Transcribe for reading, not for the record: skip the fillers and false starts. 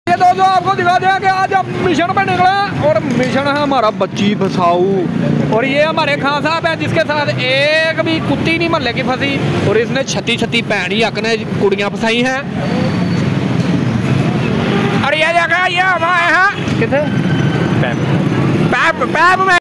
ये दोस्तों आपको दिखा दिया कि आज हम मिशन पे निकले और मिशन है हमारा बच्ची फसाऊ। और ये हमारे खान साहब है जिसके साथ एक भी कुत्ती नहीं महल्ले की फंसी और इसने 36 भैन अकने कुड़ियां फसाई हैं। और ये जगह ये हमारे यहाँ कितने पैप में